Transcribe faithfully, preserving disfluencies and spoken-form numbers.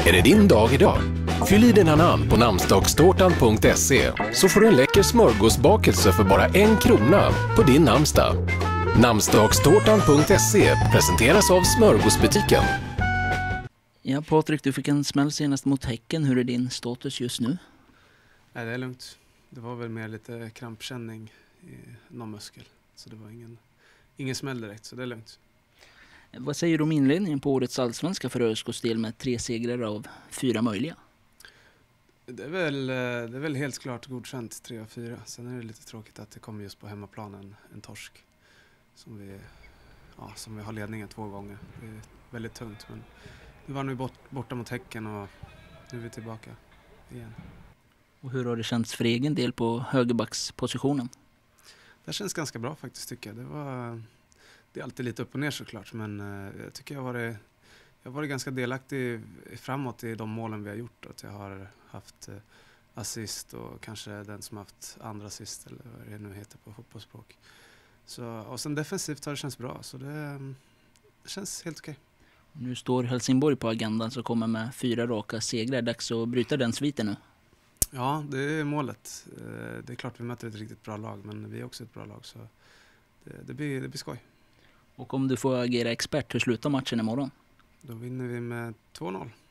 är det din dag idag. Fyll i dina namn på namnsdagstårtan punkt se så får du en läcker smörgåsbakelse för bara en krona på din namnsdag. namnsdagstårtan punkt se presenteras av Smörgåsbutiken. Ja, Patrik, du fick en smäll senast mot Häcken. Hur är din status just nu? Nej, det är lugnt. Det var väl mer lite krampkänning i någon muskel. Så det var ingen, ingen smäll direkt, så det är lugnt. Vad säger du om inledningen på årets allsvenska för ÖSKs del med tre segrar av fyra möjliga? Det är väl, det är väl helt klart godkänt tre av fyra. Sen är det lite tråkigt att det kommer just på hemmaplanen en torsk. Som vi, ja, som vi har ledningen två gånger. Det är väldigt tungt, men nu var vi bort, borta mot Häcken och nu är vi tillbaka igen. Och hur har det känts för egen del på högerbackspositionen? Det känns ganska bra faktiskt, tycker jag. Det, var, det är alltid lite upp och ner såklart, men jag tycker jag har varit, jag har varit ganska delaktig framåt i de målen vi har gjort. Att jag har haft assist och kanske den som har haft andra assist eller vad det nu heter på fotbollsspråk. Så, och sen defensivt har det känts bra, så det, det känns helt okej. Nu står Helsingborg på agendan som kommer med fyra raka segrar. Dags att bryta den sviten nu. Ja, det är målet. Det är klart vi möter ett riktigt bra lag, men vi är också ett bra lag, så det, det, blir, det blir skoj. Och om du får agera expert, hur slutar matchen imorgon? Då vinner vi med två noll.